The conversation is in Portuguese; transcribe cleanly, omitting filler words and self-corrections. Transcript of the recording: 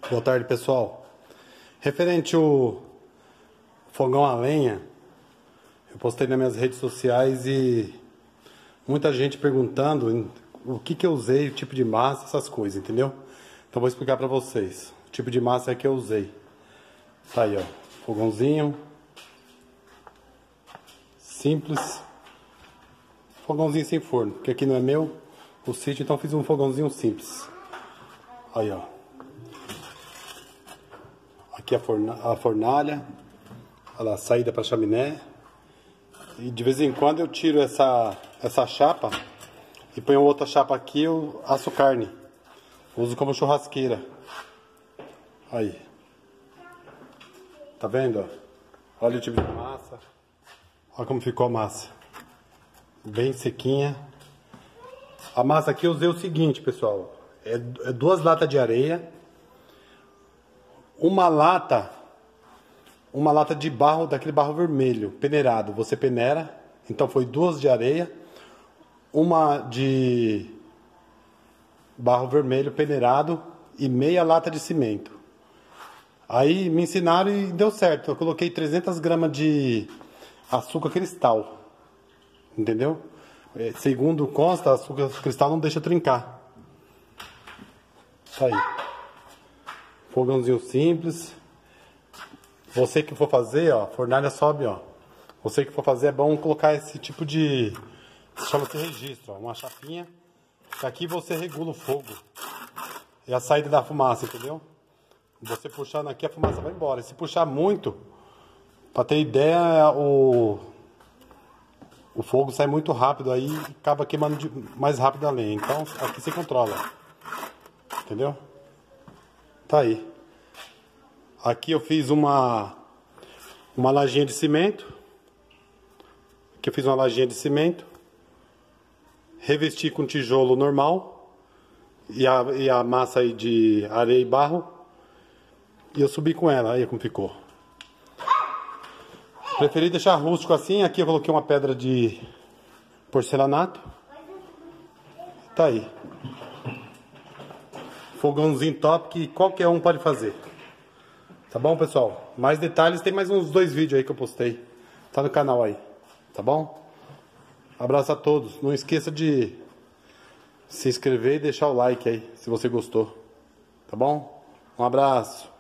Boa tarde, pessoal. Referente ao fogão a lenha, eu postei nas minhas redes sociais e muita gente perguntando o que eu usei, o tipo de massa, essas coisas, entendeu? Então vou explicar pra vocês. O tipo de massa que eu usei. Tá aí, ó. Fogãozinho. Simples. Fogãozinho sem forno, porque aqui não é meu, o sítio, então fiz um fogãozinho simples. Aí, ó. Aqui a fornalha, olha lá, a saída para chaminé. E de vez em quando eu tiro essa chapa e ponho outra chapa aqui, eu asso carne. Uso como churrasqueira. Aí. Tá vendo? Olha o tipo de massa. Olha como ficou a massa. Bem sequinha. A massa aqui eu usei o seguinte, pessoal. É 2 latas de areia. Uma lata de barro, daquele barro vermelho, peneirado. Você peneira, então foi 2 de areia, uma de barro vermelho peneirado e meia lata de cimento. Aí me ensinaram e deu certo. Eu coloquei 300 gramas de açúcar cristal, entendeu? Segundo consta, açúcar cristal não deixa trincar. Tá aí. Fogãozinho simples. Você que for fazer, ó, fornalha sobe, ó. Você que for fazer, é bom colocar esse tipo de... chama-se registro, ó, uma chapinha. Aqui você regula o fogo. E a saída da fumaça, entendeu? Você puxando aqui, a fumaça vai embora. E se puxar muito, pra ter ideia, o fogo sai muito rápido aí e acaba queimando mais rápido a lenha. Então, aqui você controla. Entendeu? Tá aí. Aqui eu fiz uma lajinha de cimento. Aqui eu fiz uma lajinha de cimento. Revesti com tijolo normal. E a massa aí de areia e barro. E eu subi com ela. Aí como ficou. Preferi deixar rústico assim. Aqui eu coloquei uma pedra de porcelanato. Tá aí. Fogãozinho top que qualquer um pode fazer. Tá bom, pessoal? Mais detalhes, tem mais uns 2 vídeos aí que eu postei. Tá no canal aí. Tá bom? Abraço a todos. Não esqueça de se inscrever e deixar o like aí, se você gostou. Tá bom? Um abraço.